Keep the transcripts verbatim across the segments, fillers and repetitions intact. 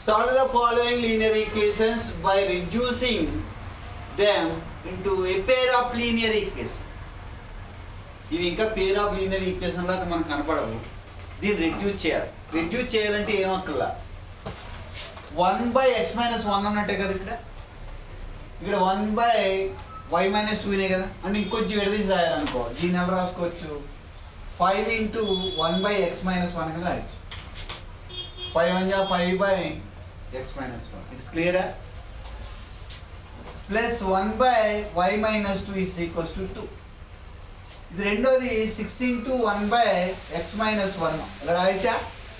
solve the following linear equations by reducing them into a pair of linear equations. ఇవి ఇంకా pair of linear equation లాగా మనకు కనపడవు. దీన్ని రెడ్యూస్ చేయాలి. రెడ్యూస్ చేయాలంటే ఏమక్కర్లా, one by x minus one అన్నట్టే కదా. ఇక్కడ ఇక్కడ వన్ బై వై మైనస్ టూనే కదా. అంటే ఇంకొంచెం విడదీసి రాయాలనుకో, దీన్ని ఎలా రాసుకోవచ్చు, five into one by x minus one కింద రాయచ్చు. ఫైవ్ వన్ జా five by x minus one. It's క్లియరా? Plus one by y minus two is equals to two. ఇది రెండోది six into one by x minus one ఇలా రాయచ్చా.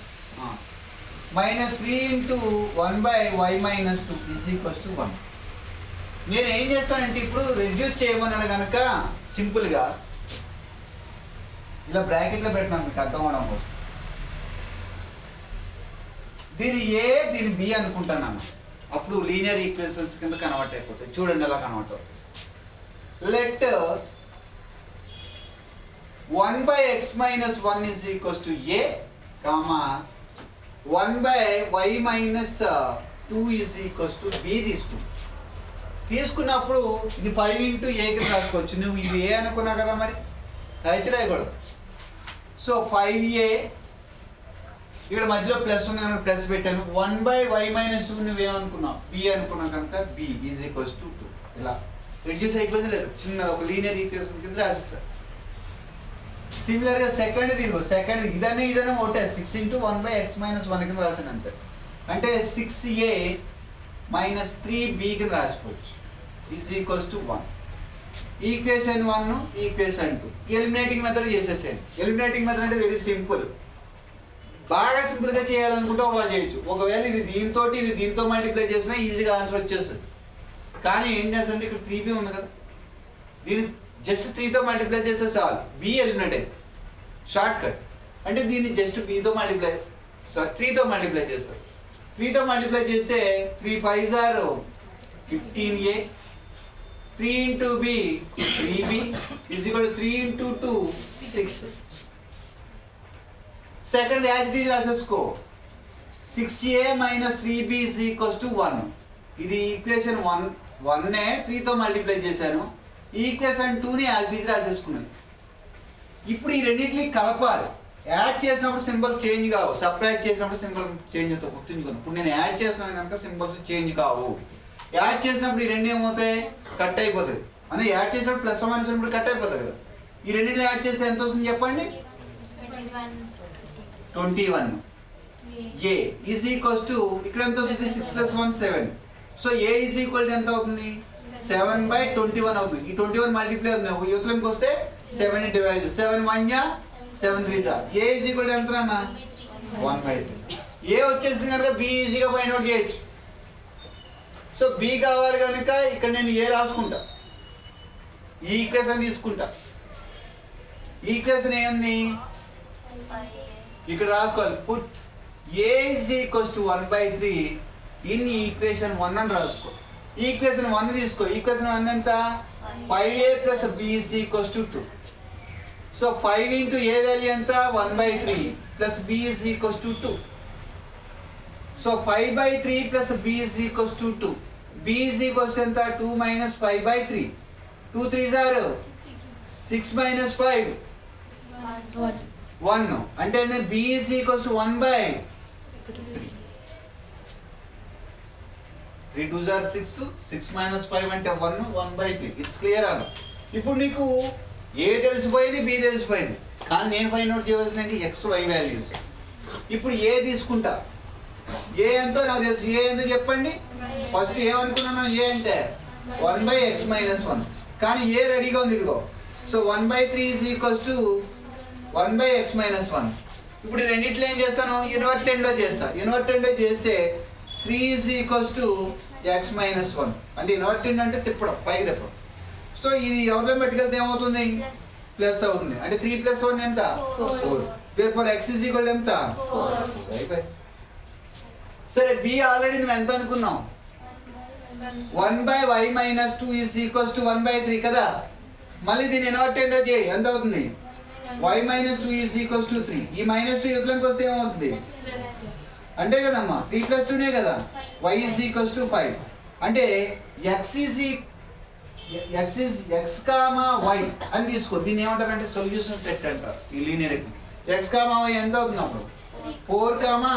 Minus three into one by y minus two is equals to one. నేను ఏం చేస్తానంటే ఇప్పుడు reduce చేయమన్నాడు కనుక సింపుల్గా ఇలా బ్రాకెట్లో పెట్టినాను మీకు అర్థం అవడం కోసం. దీని ఏ దీని బి అనుకుంటాను. అప్పుడు లీనియర్ ఈక్వేషన్స్ కింద కన్వర్ట్ అయిపోతాయి. చూడండి ఎలా కన్వర్ట్ అవుతుంది. Let one by x minus one is equals to a comma one by y minus two is equals to b తీసుకు తీసుకున్నప్పుడు ఇది ఫైవ్ ఇంటూ ఏ కింద రాసుకోవచ్చు. నువ్వు ఇది ఏ అనుకున్నావు కదా, మరి రాయచ్చు రాయకూడదు. సో ఫైవ్ ఏ ఇక్కడ మధ్యలో ప్లస్ ఉంది కనుక ప్లస్ పెట్టాను. One by y minus two నువ్వేమనుకున్నావు, బి అనుకున్నావు కనుక b is equals to two. ఇలా రెడ్యూస్ అయిపోయింది లేదు, చిన్నది ఒక లీనియర్ ఈక్వేషన్ కింద రాసేస్తారు. సిమిలర్గా సెకండ్ ఇదిగో, సెకండ్ ఇదనే ఇదనే ఒకటే six into one by x minus one కింద రాసాను అంతే. అంటే six a minus three b కింద రాసుకోవచ్చు. Is equals to one. Equation one equation two eliminating method చేసేసేయండి. ఎలిమినేటింగ్ మెథడ్ అంటే వెరీ సింపుల్. బాగా సింపుల్గా చేయాలనుకుంటే ఒకలా చేయొచ్చు. ఒకవేళ ఇది దీంతో ఇది దీంతో మల్టిప్లై చేసినా ఈజీగా ఆన్సర్ వచ్చేస్తుంది. కానీ ఏం చేస్తారంటే ఇక్కడ త్రీ బి ఉంది కదా, దీన్ని జస్ట్ త్రీతో మల్టిప్లై చేస్తే చాలు, బి ఎలిమినేట్ అయ్యి షార్ట్ కట్. అంటే దీన్ని జస్ట్ బీతో మల్టిప్లై సారీ త్రీతో మల్టిప్లై చేస్తారు. త్రీతో మల్టిప్లై చేస్తే త్రీ ఫైవ్ జార్ fifteen a, three into b three b is equal to three into two six. Second as it is రాసేసుకో. Six a minus three b is equals to one. ఇది equation one వన్నే త్రీతో multiply చేశాను. Equation టూని as it is రాసేసుకున్నాను. ఇప్పుడు ఈ రెండింటిని కలపాలి. యాడ్ చేసినప్పుడు సింబల్ చేంజ్ కావు, సబ్ట్రాక్ట్ చేసినప్పుడు సింబల్ చేంజ్ అవుతాయి. గుర్తుంచుకోండి. ఇప్పుడు నేను యాడ్ చేస్తున్నాను కనుక సింబల్స్ చేంజ్ కావు. యాడ్ చేసినప్పుడు ఈ రెండు ఏమవుతాయి, కట్ అయిపోతుంది. అదే యాడ్ చేసినప్పుడు ప్లస్ మైనస్ ఉన్నప్పుడు కట్ అయిపోతుంది కదా. ఈ రెండింటిని యాడ్ చేస్తే ఎంత వస్తుంది చెప్పండి, twenty one. A is equals to ఇక్కడ ఎంత వస్తుంది, six plus one seven. So a is equal to ఎంత అవుతుంది, సెవెన్ బై ట్వంటీ వన్ అవుతుంది. ఈ ట్వంటీ వన్ మల్టిప్లై అవుతుంది. యువతలంకి వస్తే సెవెన్ డివైడ్ సెవెన్ వన్ జా సెవెన్ త్రీ జా. ఏ ఈజ్ ఈక్వల్ టు ఎంత అన్న, వన్ బై టూ. ఏ వచ్చేసింది కనుక బి ఈజీగా ఫైండ్ అవుట్ చేయొచ్చు. సో బి కావాలి కనుక ఇక్కడ నేను ఏ రాసుకుంటా, ఈ ఈక్వేషన్ తీసుకుంటా. ఈక్వేషన్ ఏముంది ఇక్కడ రాసుకోవాలి. Put a is equals to one by three in equation one అని రాసుకో. ఈక్వేషన్ వన్ తీసుకో. ఈక్వేషన్ వన్ ఎంత, five a plus b is equals to two. So five into a value ఎంత, one by three plus b is equals to two. So five by three plus b is equals to two. B is equals to ఎంత, two minus five by three. Two three జార్ six minus five one. అంటే b is equals to one by three two జార్ six, six minus five అంటే one, one by three. It's clear అన్న. ఇప్పుడు నీకు a తెలిసిపోయింది, b తెలిసిపోయింది. కానీ నేను ఫైండ్ అవుట్ చేయవలసింది ఎక్స్ వై వాల్యూస్. ఇప్పుడు ఏ తీసుకుంటా. ఏ ఎంతో నాకు తెలుసు. ఏ ఎంతో చెప్పండి. ఫస్ట్ ఏమనుకున్నాను, ఏ అంటే one by x minus one. కానీ ఏ రెడీగా ఉంది ఇదిగో. So one by three is equals to one by x minus one. ఇప్పుడు రెండింటిలో ఏం చేస్తాను, ఇన్వర్టెండో చేస్తా. ఇన్వర్టెండో చేస్తే three is equals to x minus one. అంటే ఇన్వర్టెండ్ అంటే తిప్పడం, పైకి తిప్పడం. సో ఇది ఎవరిలో పెట్టుకెళ్తే ఏమవుతుంది, ప్లస్ అవుతుంది. అంటే త్రీ ప్లస్ వన్ ఎంత, four. Therefore x is equal ఎంత, అయిపోయి. సరే బి ఆల్రెడీ నువ్వు ఎంత అనుకున్నావు, one by y minus two is equals to one by three కదా. మళ్ళీ దీన్ని ఇన్వర్టెండో చేయి, ఎంత అవుతుంది, y minus two is equals to three. ఈ minus two యుద్ధంలోకి వస్తే ఏమవుతుంది, అంటే కదమ్మా త్రీ ప్లస్ టూనే కదా. Y is equals to five అంటే x is x is x comma y అని తీసుకో. దీన్ని ఏమంటారంటే సొల్యూషన్ సెట్ అంటారు ఈ లీనియర్. ఎక్స్ కామా వై ఎంత అవుతుంది అప్పుడు ఫోర్ కామా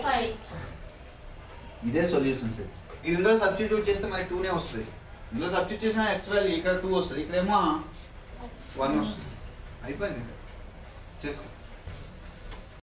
ఇదే సొల్యూషన్ సెట్. ఇది ఇందులో సబ్స్టిట్యూట్ చేస్తే మరి టూనే వస్తుంది. ఇందులో సబ్స్టిట్యూట్ చేసిన ఎక్స్ వాల్యూ ఇక్కడ టూ వస్తుంది, ఇక్కడేమో వన్ వస్తుంది. అయిపోయింది చేసుకో.